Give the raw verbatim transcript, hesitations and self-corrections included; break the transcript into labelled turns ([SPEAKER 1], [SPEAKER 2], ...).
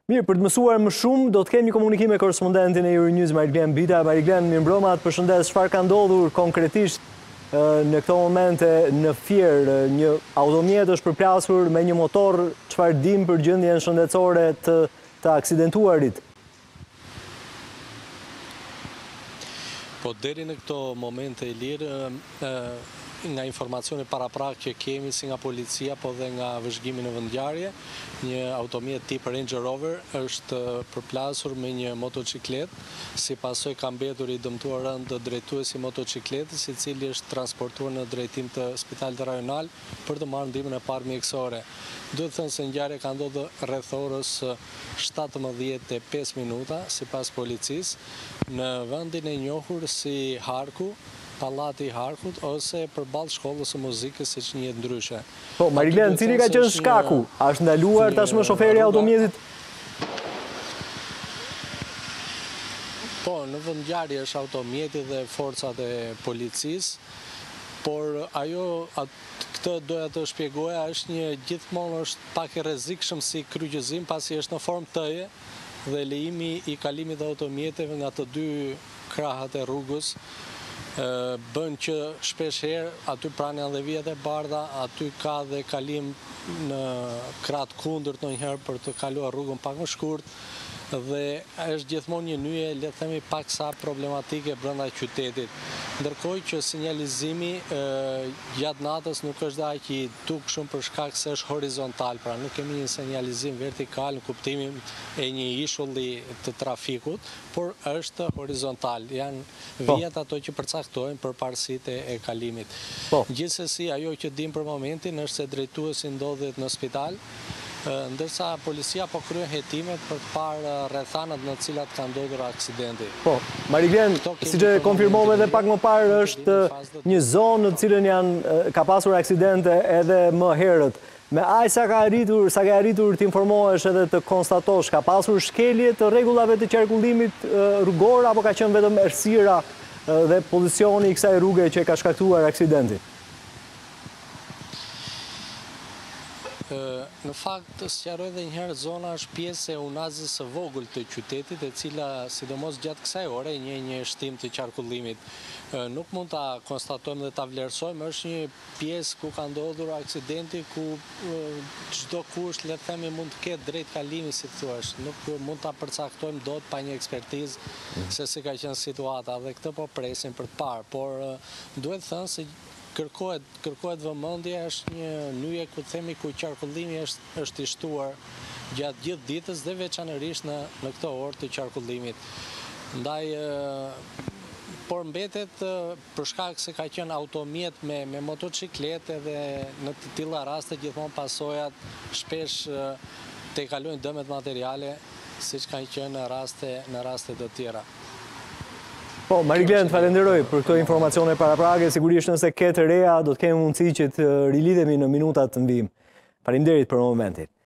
[SPEAKER 1] Mirë, për të mësuar më shumë, do të kemi komunikim me korespondentin e Euronews, Mariglen Bita. Mariglen, mirë mbrëma, të përshëndes, çfarë ka ndodhur konkretisht në këto momente në Fier? Një automjet është përplasur me një motor, çfarë dim për gjendjen shëndetësore të, të aksidentuarit?
[SPEAKER 2] Po deri në këto momente i lirë, nga informacione paraprak që kemi si nga policia, po dhe nga vëzhgimi në vendngjarje, një automjet tip Range Rover është përplasur me një motociklet, si pasoj ka mbetur i dëmtuar rënd drejtuesi motocikletës, i cili është transportuar në drejtim të spitalit rajonal për të marrë ndihmën e parë mjekësore. Duhet thënë se ngjarja ka ndodhur rreth orës shtatëmbëdhjetë e pesë minuta, sipas policisë, në vendin e njohur si Harku, Pallati i Harkut, ose përballë shkollës së muzikës, siç njihet ndryshe.
[SPEAKER 1] Po, Mariglen, cili ka qenë shkaku? A është ndaluar tashmë shoferi i automjetit?
[SPEAKER 2] Po, në vendngjarje është automjeti dhe forcat e policisë, por ajo këtë doja të shpjegoja, është një gjithmonë është pak e rrezikshëm si kryqëzim, pasi është në formë T-je dhe lejimi i kalimit të automjeteve nga të dy krahat e rrugës bën që shpesh herë aty pranë janë dhe vijat e bardha, aty ka dhe kalim në krah kundërt ndonjëherë për të kaluar rrugën pak më shkurt, dhe është gjithmonë një nyje, le të themi, paksa problematike brenda qytetit. Ndërkohë që sinjalizimi gjatë natës nuk është dhe aq i dukshëm për shkak se është horizontal, pra nuk kemi një sinjalizim vertikal në kuptimin e një ishulli të trafikut, por është horizontal. Janë vijat ato që përcaktojnë përparësitë e kalimit. Gjithsesi, ajo që dim për momentin është se drejtuesi ndodhet në spital, ndërsa policia po kryen hetimet për të parë rrethanat në të cilat ka ndodhur aksidenti.
[SPEAKER 1] Po, Mariglen, siç e konfirmove edhe pak më parë, është një zonë në të cilën janë ka pasur aksidente edhe më herët. Me aq sa ka arritur, sa ka arritur të informohesh edhe të konstatosh, ka pasur shkelje të rregullave të qarkullimit rrugor, apo ka qenë vetëm errësira dhe pozicioni i kësaj rruge që ka shkaktuar aksidentin?
[SPEAKER 2] Në fakt, sqaroj edhe një herë, zona është pjesë e unazës së vogël të qytetit, e cila, sidomos gjatë kësaj ore, një një shtim të qarkullimit. Nuk mund ta konstatojmë dhe ta vlerësojmë, është një pjesë ku ka ndodhur aksidenti, ku çdo kusht, le të themi, mund të ketë drejt kalimi, si thuash. Nuk mund ta përcaktojmë dot pa një ekspertizë se si ka qenë situata, dhe këtë po presim për të parë, por duhet thënë se Kërkohet, kërkohet vëmendje, është një nyje ku themi ku qarkullimi është, është i shtuar gjatë gjithë ditës dhe veçanërisht në, në këto orë të qarkullimit. Ndaj, por mbetet për shkak se ka qenë automjet me, me motociklete dhe në të tilla raste gjithmonë pasojat shpesh te kalojnë dëmet materiale, siç kanë qenë në raste, në raste të tjera.
[SPEAKER 1] Po, Mariglen, falenderoj për këto informacione paraprake. Sigurisht nëse ke të reja, do të kemi mundësi që të rilidhemi në minutat të mvim. Faleminderit për momentin.